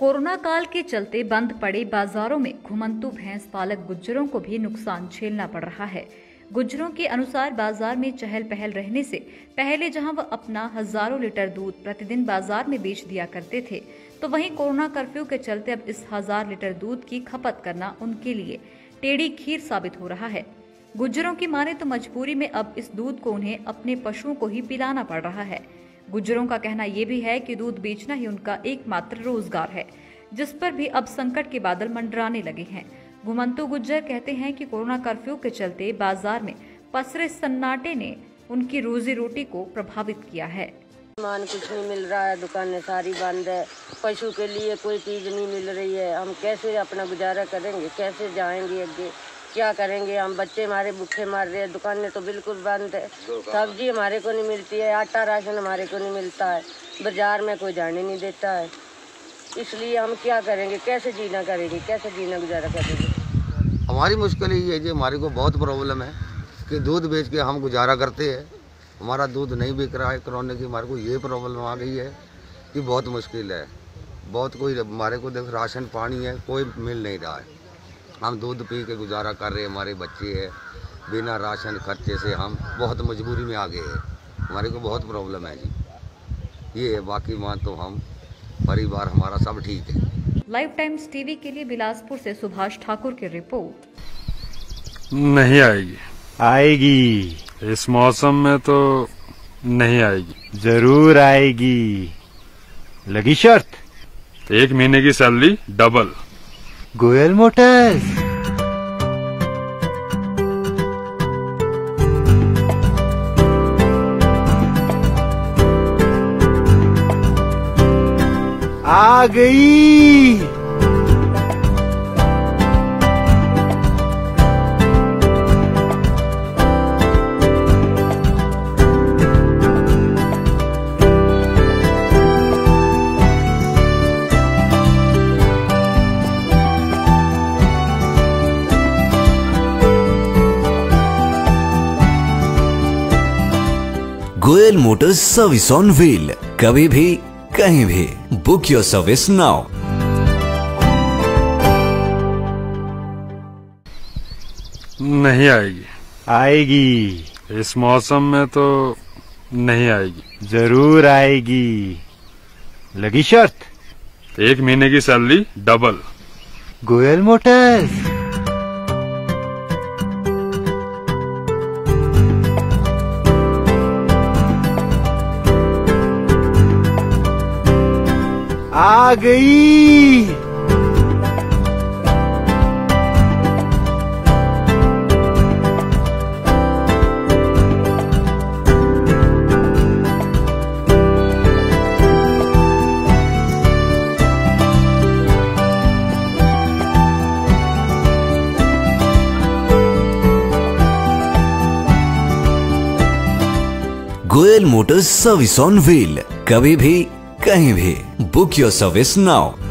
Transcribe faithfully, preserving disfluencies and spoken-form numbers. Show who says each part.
Speaker 1: Corona काल के चलते बंद पड़े बाजारों में घुमंतु भैंस पालक गुज्जरों को भी नुकसान झेलना पड़ रहा है। गुज्जरों के अनुसार बाजार में चहल पहल रहने से पहले जहां वह अपना हजारों लीटर दूध प्रतिदिन बाजार में बेच दिया करते थे, तो वहीं कोरोना कर्फ्यू के चलते अब इस हजार लीटर दूध की खपत करना उनके लिए टेढ़ी खीर साबित हो रहा है। गुज्जरों की माने तो मजबूरी में अब इस दूध को उन्हें अपने पशुओं को ही पिलाना पड़ रहा है। गुज्जरों का कहना यह भी है कि दूध बेचना ही उनका एकमात्र रोजगार है, जिस पर भी अब संकट के बादल मंडराने लगे हैं। घुमंतु गुज्जर कहते हैं कि कोरोना कर्फ्यू के चलते बाजार में पसरे सन्नाटे ने उनकी रोजी रोटी को प्रभावित किया है।
Speaker 2: सामान कुछ नहीं मिल रहा है, दुकानें सारी बंद है, पशु के लिए कोई चीज नहीं मिल रही है। हम कैसे अपना गुजारा करेंगे, कैसे जाएंगे आगे, क्या करेंगे? हम बच्चे हमारे भूखे मर रहे हैं, दुकानें तो बिल्कुल बंद है, सब्जी हमारे को नहीं मिलती है, आटा राशन हमारे को नहीं मिलता है, बाजार में कोई जाने नहीं देता है। इसलिए हम क्या करेंगे, कैसे जीना करेंगे, कैसे जीना गुजारा करेंगे?
Speaker 3: हमारी मुश्किल ये है जी, हमारे को बहुत प्रॉब्लम है कि दूध बेच के हम गुजारा करते हैं, हमारा दूध नहीं बिक रहा है। कोरोना की हमारे को ये प्रॉब्लम आ गई है कि बहुत मुश्किल है, बहुत कोई हमारे को देख राशन पानी है कोई मिल नहीं रहा है। हम दूध पी के गुजारा कर रहे हैं, हमारे बच्चे हैं, बिना राशन खर्चे से हम बहुत मजबूरी में आ गए हैं। हमारे को बहुत प्रॉब्लम है जी, ये है। बाकी वहाँ तो हम परिवार हमारा सब ठीक है।
Speaker 1: लाइव टाइम्स टीवी के लिए बिलासपुर से सुभाष ठाकुर की रिपोर्ट।
Speaker 4: नहीं आएगी।
Speaker 5: आएगी।
Speaker 4: इस मौसम में तो नहीं आएगी।
Speaker 5: जरूर आएगी। लगी शर्त?
Speaker 4: एक महीने की सैलरी डबल।
Speaker 5: गोयल मोटर्स। आ गई।
Speaker 6: Goyal Motors service on wheel, कभी भी कहीं भी। Book your service now.
Speaker 4: नहीं आएगी।
Speaker 5: आएगी।
Speaker 4: इस मौसम में तो नहीं आएगी।
Speaker 5: जरूर आएगी। लगी शर्त?
Speaker 4: एक महीने की सैलरी डबल।
Speaker 5: गोयल मोटर्स। आ गई।
Speaker 6: Goyal Motors service on wheel, कभी भी कहीं भी। Book your service now.